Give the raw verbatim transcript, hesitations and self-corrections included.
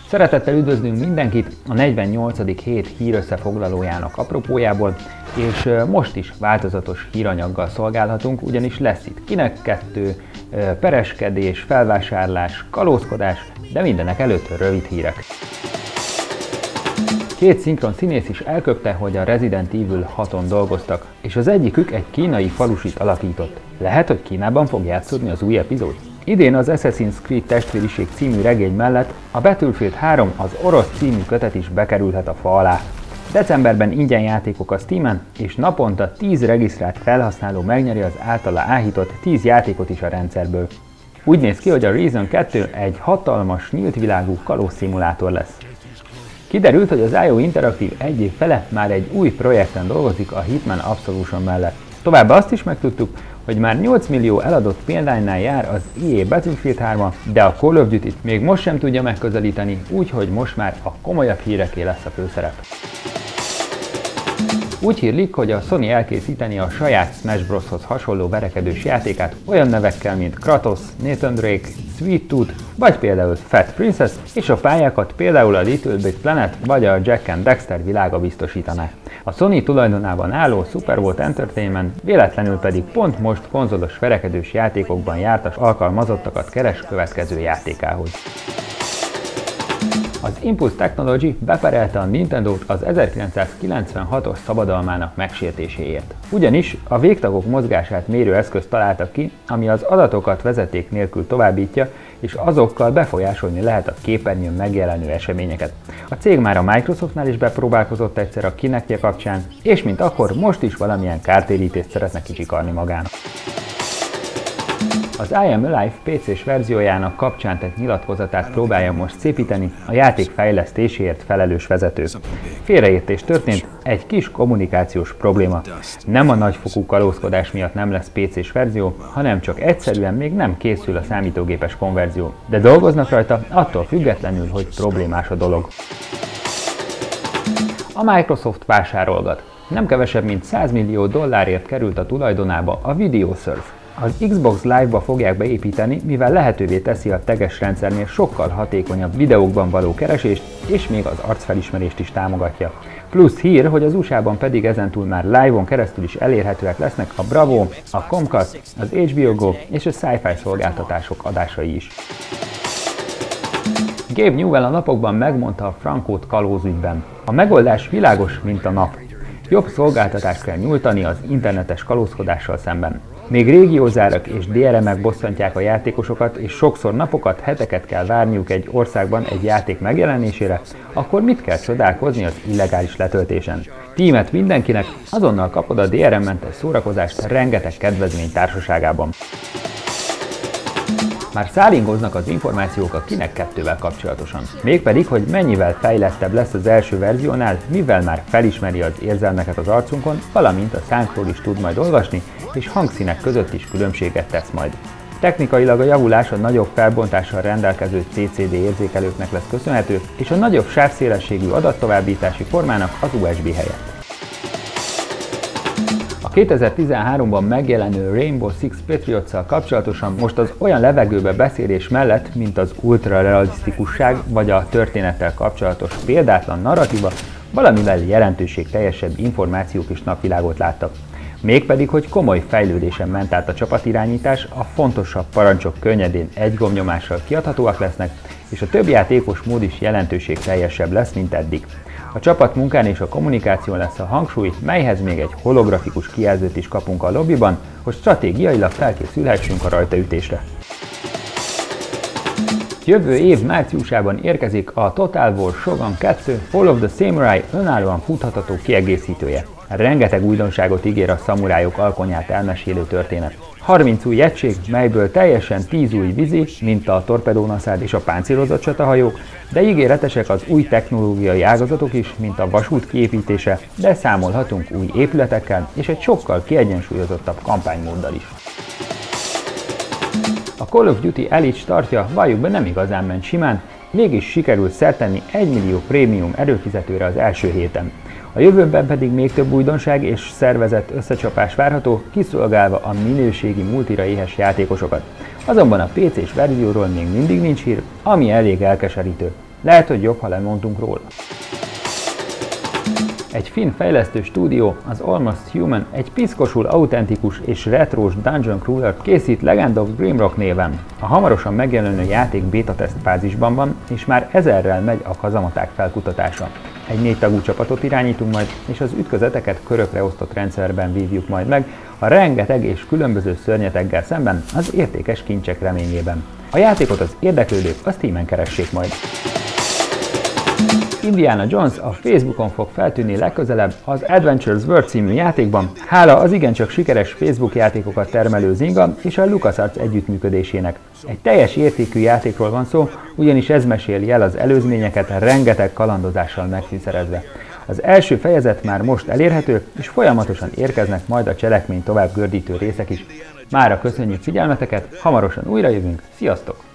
Szeretettel üdvözlünk mindenkit a negyvennyolcadik hét hírösszefoglalójának apropójából, és most is változatos híranyaggal szolgálhatunk, ugyanis lesz itt Kinect kettő, pereskedés, felvásárlás, kalózkodás, de mindenek előtt rövid hírek. Két szinkron színész is elköpte, hogy a Resident Evil haton dolgoztak, és az egyikük egy kínai falusit alakított. Lehet, hogy Kínában fog játszódni az új epizód? Idén az Assassin's Creed Testvériség című regény mellett a Battlefield három az Orosz című kötet is bekerülhet a fa alá. Decemberben ingyen játékok a Steamen, és naponta tíz regisztrált felhasználó megnyeri az általa áhított tíz játékot is a rendszerből. Úgy néz ki, hogy a Reason kettő egy hatalmas, nyílt világú kalózszimulátor lesz. Kiderült, hogy az i o Interactive egy év fele már egy új projekten dolgozik a Hitman Absolution mellett. Továbbá azt is megtudtuk, hogy már nyolc millió eladott példánynál jár az i á Battlefield három, de a Call of Duty-t még most sem tudja megközelíteni, úgyhogy most már a komolyabb híreké lesz a főszerep. Úgy hírlik, hogy a Sony elkészíteni a saját Smash Bros.-hoz hasonló verekedős játékát olyan nevekkel, mint Kratos, Nathan Drake, Sweet Tooth, vagy például Fat Princess, és a pályákat például a Little Big Planet vagy a Jack and Dexter világa biztosítaná. A Sony tulajdonában álló Super Volt Entertainment véletlenül pedig pont most konzolos verekedős játékokban jártas alkalmazottakat keres következő játékához. Az Impulse Technology beperelte a Nintendót az ezerkilencszázkilencvenhatos szabadalmának megsértéséért. Ugyanis a végtagok mozgását mérő eszközt találtak ki, ami az adatokat vezeték nélkül továbbítja, és azokkal befolyásolni lehet a képernyőn megjelenő eseményeket. A cég már a Microsoftnál is bepróbálkozott egyszer a Kinectje kapcsán, és mint akkor most is valamilyen kártérítést szeretne kicsikarni magának. Az I Am Alive pé cés verziójának kapcsán tett nyilatkozatát próbálja most szépíteni a játék fejlesztéséért felelős vezető. Félreértés történt, egy kis kommunikációs probléma. Nem a nagyfokú kalózkodás miatt nem lesz pé cés verzió, hanem csak egyszerűen még nem készül a számítógépes konverzió. De dolgoznak rajta, attól függetlenül, hogy problémás a dolog. A Microsoft vásárolgat. Nem kevesebb, mint száz millió dollárért került a tulajdonába a VideoSurf. Az Xbox Live-ba fogják beépíteni, mivel lehetővé teszi a teges rendszernél sokkal hatékonyabb videókban való keresést, és még az arcfelismerést is támogatja. Plusz hír, hogy az u es á-ban pedig ezentúl már live-on keresztül is elérhetőek lesznek a Bravo, a Comcast, az há bé o Go és a Sci-Fi szolgáltatások adásai is. Gabe Newell a napokban megmondta a frankót kalózügyben. A megoldás világos, mint a nap. Jobb szolgáltatást kell nyújtani az internetes kalózkodással szemben. Még régiózárak és dé er emek bosszantják a játékosokat, és sokszor napokat, heteket kell várniuk egy országban egy játék megjelenésére, akkor mit kell csodálkozni az illegális letöltésen? Tímet mindenkinek, azonnal kapod a dé er em-mentes szórakozást rengeteg kedvezmény társaságában. Már szálingoznak az információk a Kinect kettővel kapcsolatosan. Mégpedig, hogy mennyivel fejlettebb lesz az első verziónál, mivel már felismeri az érzelmeket az arcunkon, valamint a szánkról is tud majd olvasni, és hangszínek között is különbséget tesz majd. Technikailag a javulás a nagyobb felbontással rendelkező cé cé dé érzékelőknek lesz köszönhető, és a nagyobb sávszélességű adattovábbítási formának az u es bé helyett. A kétezer-tizenháromban megjelenő Rainbow Six Patriots-szal kapcsolatosan most az olyan levegőbe beszélés mellett, mint az ultrarealisztikusság vagy a történettel kapcsolatos példátlan narratíva, valamivel jelentőségteljesebb információk is napvilágot láttak. Mégpedig, hogy komoly fejlődésen ment át a csapatirányítás, a fontosabb parancsok könnyedén egy gombnyomással kiadhatóak lesznek, és a többjátékos mód is jelentőségteljesebb lesz, mint eddig. A csapatmunkán és a kommunikáción lesz a hangsúly, melyhez még egy holografikus kijelzőt is kapunk a lobbyban, hogy stratégiailag felkészülhessünk a rajtaütésre. Jövő év márciusában érkezik a Total War Shogun kettő Fall of the Samurai önállóan futható kiegészítője. Rengeteg újdonságot ígér a szamurájok alkonyát elmesélő történet. harminc új egység, melyből teljesen tíz új vízi, mint a torpedónaszád és a páncélozott csatahajók, de ígéretesek az új technológiai ágazatok is, mint a vasút kiépítése, de számolhatunk új épületekkel és egy sokkal kiegyensúlyozottabb kampánymóddal is. A Call of Duty Elite startja valljuk be nem igazán ment simán, mégis sikerült szert tenni egy millió prémium előfizetőre az első héten. A jövőben pedig még több újdonság és szervezett összecsapás várható, kiszolgálva a minőségi multira éhes játékosokat. Azonban a pé cés verzióról még mindig nincs hír, ami elég elkeserítő. Lehet, hogy jobb, ha lemondtunk róla. Egy finn fejlesztő stúdió, az Almost Human, egy piszkosul autentikus és retrós dungeon crawler készít Legend of Grimrock néven. A hamarosan megjelenő játék beta teszt fázisban van, és már ezerrel megy a kazamaták felkutatása. Egy négy tagú csapatot irányítunk majd, és az ütközeteket körökre osztott rendszerben vívjuk majd meg, a rengeteg és különböző szörnyeteggel szemben az értékes kincsek reményében. A játékot az érdeklődők a Steamen keressék majd. Indiana Jones a Facebookon fog feltűnni legközelebb az Adventures World című játékban, hála az igencsak sikeres Facebook játékokat termelő Zynga és a LucasArts együttműködésének. Egy teljes értékű játékról van szó, ugyanis ez meséli el az előzményeket rengeteg kalandozással megfűszerezve. Az első fejezet már most elérhető, és folyamatosan érkeznek majd a cselekmény tovább gördítő részek is. Mára köszönjük figyelmeteket, hamarosan újra jövünk, sziasztok!